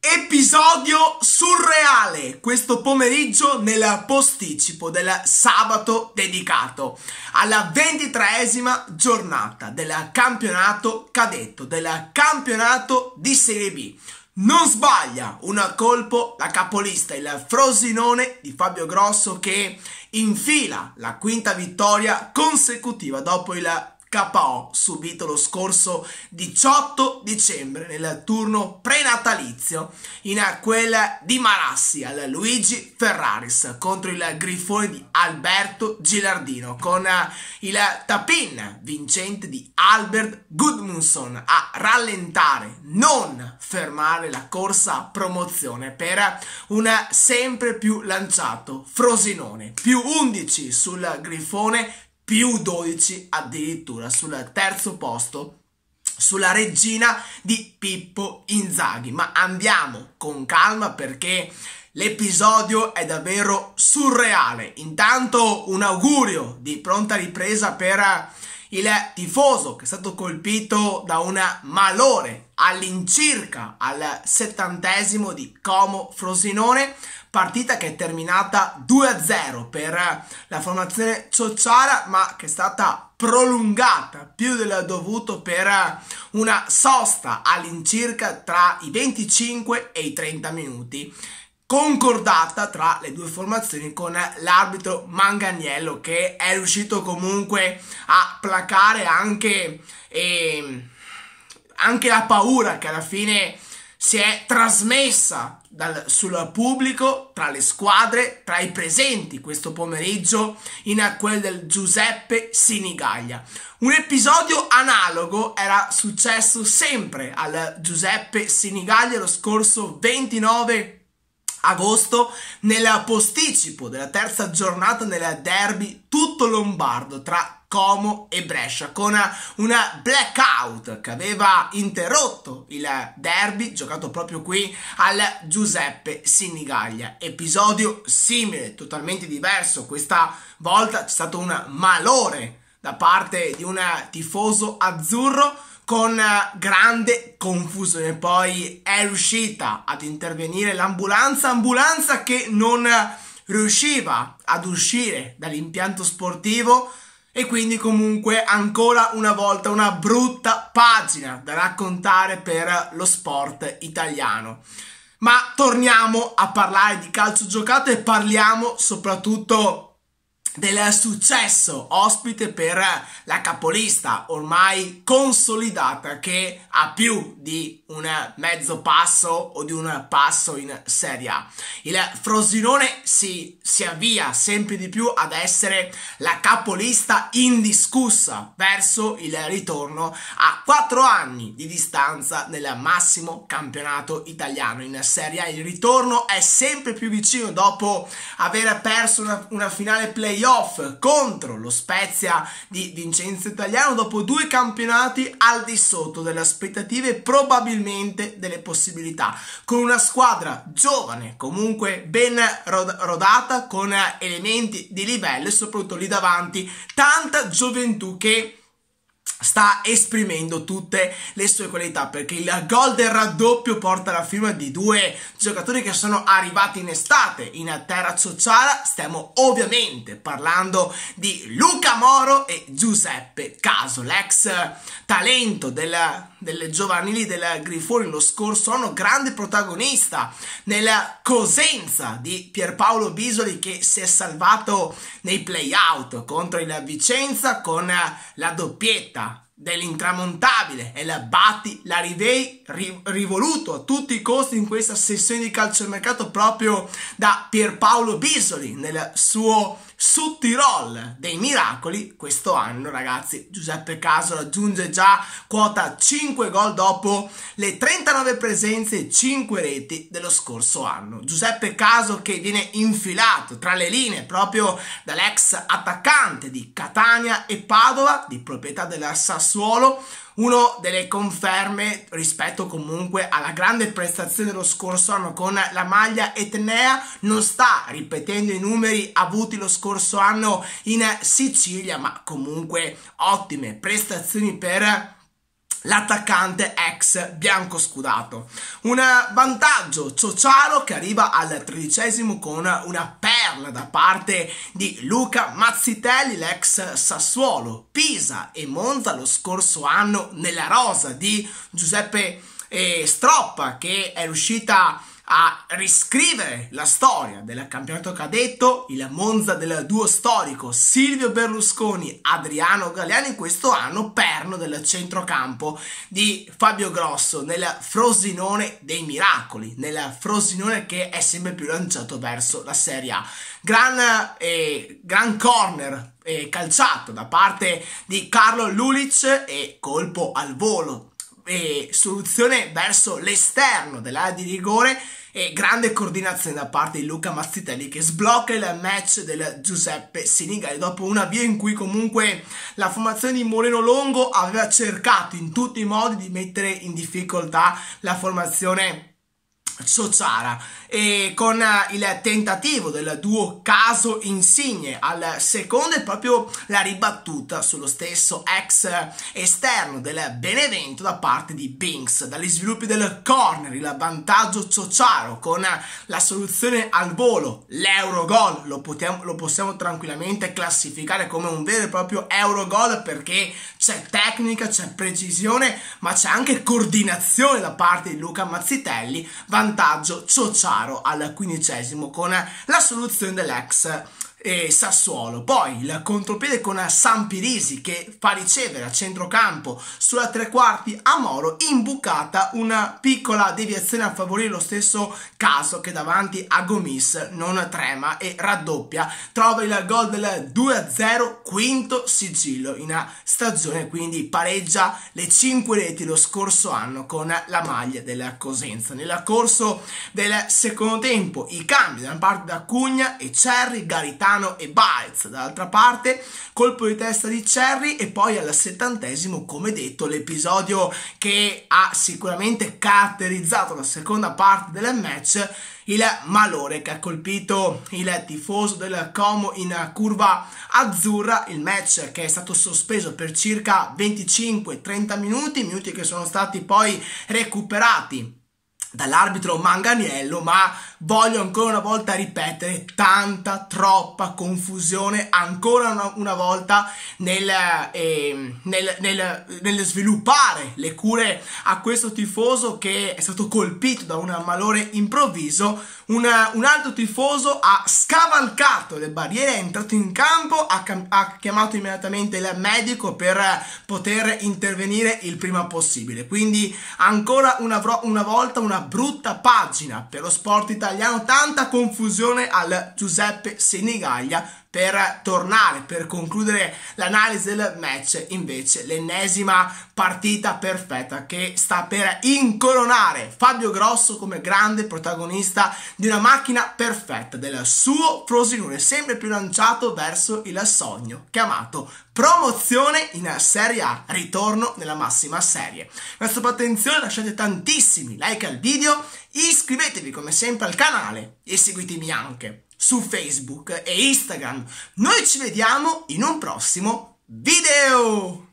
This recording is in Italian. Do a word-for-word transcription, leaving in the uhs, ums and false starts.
Episodio surreale questo pomeriggio nel posticipo del sabato dedicato alla ventitreesima giornata del campionato cadetto, del campionato di Serie B. Non sbaglia un colpo la capolista, il Frosinone di Fabio Grosso, che infila la quinta vittoria consecutiva dopo il K O subito lo scorso diciotto dicembre nel turno prenatalizio in quel di Marassi al Luigi Ferraris contro il Grifone di Alberto Gilardino, con il tap-in vincente di Albert Gudmundsson a rallentare, non fermare la corsa a promozione per un sempre più lanciato Frosinone, più undici sul Grifone, più dodici addirittura sul terzo posto, sulla regina di Pippo Inzaghi. Ma andiamo con calma perché l'episodio è davvero surreale. Intanto un augurio di pronta ripresa per il tifoso che è stato colpito da un malore all'incirca al settantesimo di Como Frosinone, partita che è terminata due a zero per la formazione ciociara, ma che è stata prolungata più del dovuto per una sosta all'incirca tra i venticinque e i trenta minuti, concordata tra le due formazioni con l'arbitro Manganiello, che è riuscito comunque a placare anche, eh, anche la paura che alla fine si è trasmessa dal, sul pubblico, tra le squadre, tra i presenti questo pomeriggio in quel del Giuseppe Sinigaglia. Un episodio analogo era successo sempre al Giuseppe Sinigaglia lo scorso ventinove agosto nel posticipo della terza giornata nel derby tutto lombardo tra Como e Brescia, con una blackout che aveva interrotto il derby giocato proprio qui al Giuseppe Sinigaglia. Episodio simile, totalmente diverso. Questa volta c'è stato un malore da parte di un tifoso azzurro con grande confusione. Poi è riuscita ad intervenire l'ambulanza, ambulanza che non riusciva ad uscire dall'impianto sportivo, e quindi comunque ancora una volta una brutta pagina da raccontare per lo sport italiano. Ma torniamo a parlare di calcio giocato e parliamo soprattutto del successo ospite per la capolista ormai consolidata, che ha più di un mezzo passo o di un passo in Serie A. Il Frosinone si, si avvia sempre di più ad essere la capolista indiscussa verso il ritorno a quattro anni di distanza nel massimo campionato italiano. In Serie A il ritorno è sempre più vicino dopo aver perso una, una finale play off contro lo Spezia di Vincenzo Italiano, dopo due campionati al di sotto delle aspettative e probabilmente delle possibilità, con una squadra giovane comunque ben rod- rodata, con elementi di livello e soprattutto lì davanti tanta gioventù che sta esprimendo tutte le sue qualità, perché il gol del raddoppio porta la firma di due giocatori che sono arrivati in estate in terra ciociara. Stiamo ovviamente parlando di Luca Moro e Giuseppe Caso, l'ex talento del, delle giovanili del Grifone lo scorso anno, grande protagonista nella Cosenza di Pierpaolo Bisoli, che si è salvato nei play-out contro il Vicenza con la doppietta dell'intramontabile e la Batti la Rivei, ri, rivoluto a tutti i costi in questa sessione di calciomercato proprio da Pierpaolo Bisoli nel suo Sud Tirol dei miracoli. Questo anno, ragazzi, Giuseppe Caso raggiunge già quota cinque gol dopo le trentanove presenze e cinque reti dello scorso anno. Giuseppe Caso che viene infilato tra le linee proprio dall'ex attaccante di Catania e Padova, di proprietà della Sassuolo, uno delle conferme rispetto comunque alla grande prestazione dello scorso anno con la maglia etnea. Non sta ripetendo i numeri avuti lo scorso anno in Sicilia, ma comunque ottime prestazioni per l'attaccante ex biancoscudato. Un vantaggio Ciociaro che arriva al tredicesimo con una perla da parte di Luca Mazzitelli, l'ex Sassuolo. Pisa e Monza lo scorso anno nella rosa di Giuseppe eh, Stroppa, che è riuscita a riscrivere la storia del campionato cadetto, il Monza del duo storico Silvio Berlusconi, Adriano Galliani, questo anno perno del centrocampo di Fabio Grosso nel Frosinone dei miracoli, nel Frosinone che è sempre più lanciato verso la Serie A. Gran, eh, gran corner eh, calciato da parte di Carlo Lulic e colpo al volo e soluzione verso l'esterno dell'area di rigore e grande coordinazione da parte di Luca Mazzitelli che sblocca il match del Giuseppe Sinigali dopo un avvio in cui comunque la formazione di Moreno Longo aveva cercato in tutti i modi di mettere in difficoltà la formazione Ciociara, e con il tentativo del duo Caso Insigne al secondo e proprio la ribattuta sullo stesso ex esterno del Benevento da parte di Binks. Dagli sviluppi del corner il vantaggio Ciociaro con la soluzione al volo, l'Eurogol lo, lo possiamo tranquillamente classificare come un vero e proprio Eurogol perché c'è tecnica, c'è precisione ma c'è anche coordinazione da parte di Luca Mazzitelli. Vantaggio Ciociaro al quindicesimo con la soluzione dell'ex e Sassuolo. Poi il contropiede con Sampirisi che fa ricevere a centrocampo sulla tre quarti a Moro, imbucata una piccola deviazione a favorire lo stesso Caso che davanti a Gomis non trema e raddoppia, trova il gol del due a zero, quinto sigillo in stagione, quindi pareggia le cinque reti lo scorso anno con la maglia della Cosenza. Nel corso del secondo tempo i cambi da una parte da Cugna e Cerri, Garitano e Baez dall'altra parte, colpo di testa di Cerri e poi al settantesimo, come detto, l'episodio che ha sicuramente caratterizzato la seconda parte del match, il malore che ha colpito il tifoso del Como in curva azzurra. Il match che è stato sospeso per circa venticinque trenta minuti, minuti che sono stati poi recuperati dall'arbitro Manganiello, ma voglio ancora una volta ripetere, tanta, troppa confusione ancora una, una volta nel, eh, nel, nel, nel sviluppare le cure a questo tifoso che è stato colpito da un malore improvviso. Un, un altro tifoso ha scavalcato le barriere, è entrato in campo, ha, ha chiamato immediatamente il medico per poter intervenire il prima possibile. Quindi ancora una, una volta una brutta pagina per lo sport italiano, tanta confusione al Giuseppe Senigallia. Per tornare, per concludere l'analisi del match, invece l'ennesima partita perfetta che sta per incoronare Fabio Grosso come grande protagonista di una macchina perfetta del suo Frosinone, sempre più lanciato verso il sogno chiamato promozione in Serie A, ritorno nella massima serie. Grazie per l'attenzione, lasciate tantissimi like al video, iscrivetevi come sempre al canale e seguitemi anche su Facebook e Instagram. Noi ci vediamo in un prossimo video!